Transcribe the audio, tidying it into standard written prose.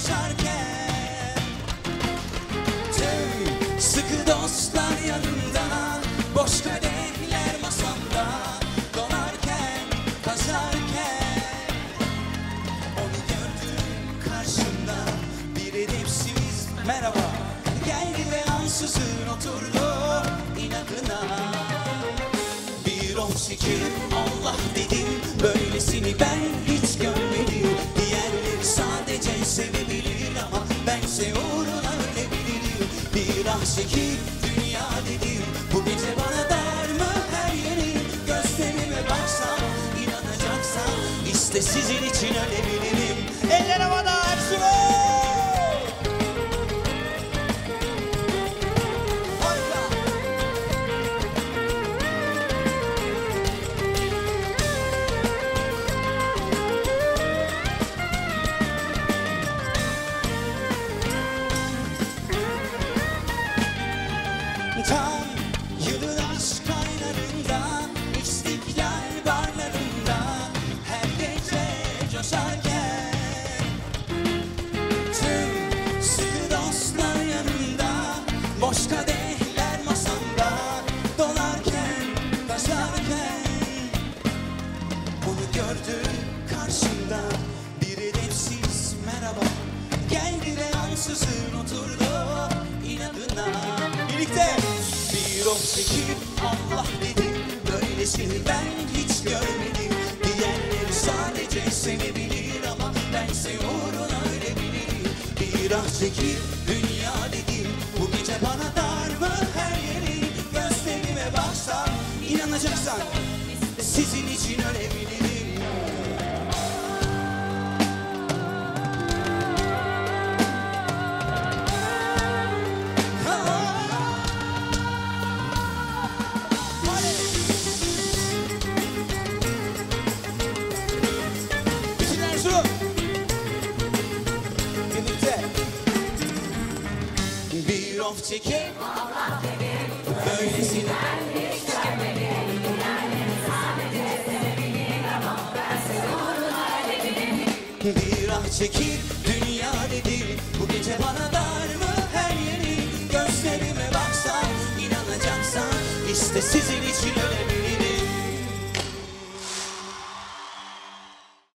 coşarken, tüm sıkı dostlar yanında, boş kadehler masamda, dolarken, taşarken, onu gördüm karşımda, bir edepsiz merhaba geldi ve ansızın oturdu inadına. Bir of çekip Allah dedim, böylesini ben hiç görmedim. Diğerleri sadece sevebilir ama bense uğruna ölebilirim. Bir ah çekip dünya dedim, bu gece bana dar mı her yeri? Gözlerime baksan, inanacaksan, işte sizin için ölebilirim. Eller havada, Erzurum! Tam yılın aşk aylarında, İstiklal barlarında, her gece coşarken, tüm sıkı dostlar yanında, boş kadehler masamda, dolarken, taşarken, onu gördü karşımda, bir edepsiz merhaba geldi ve ansızın oturdu inadına. Birlikte bir of çekip Allah dedim, böylesini ben hiç görmedim. Diğerleri sadece sevebilir ama bense uğruna ölebilirim. Bir ah çekip dünya dedim, bu gece bana dar mı her yeri? Gözlerime baksan, inanacaksan, sizin için ölebilirim. Bir of çekip Allah dedim, böylesini ben hiç görmedim. Diğerleri sadece sevebilir ama bense uğruna ölebilirim. Bir ah çekip dünya dedim, bu gece bana dar mı her yeri? Gözlerime baksan, inanacaksan, işte sizin için ölebilirim.